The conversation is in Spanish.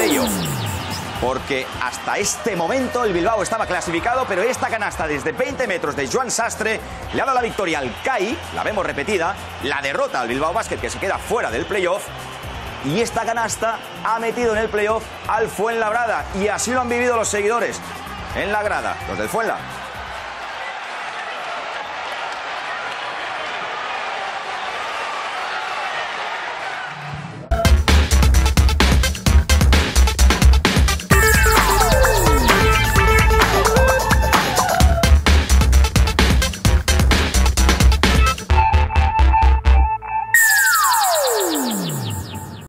playoff. Porque hasta este momento el Bilbao estaba clasificado, pero esta canasta desde 20 metros de Joan Sastre le ha dado la victoria al CAI, la vemos repetida, la derrota al Bilbao Basket, que se queda fuera del playoff, y esta canasta ha metido en el playoff al Fuenlabrada, y así lo han vivido los seguidores en la grada, los del Fuenla.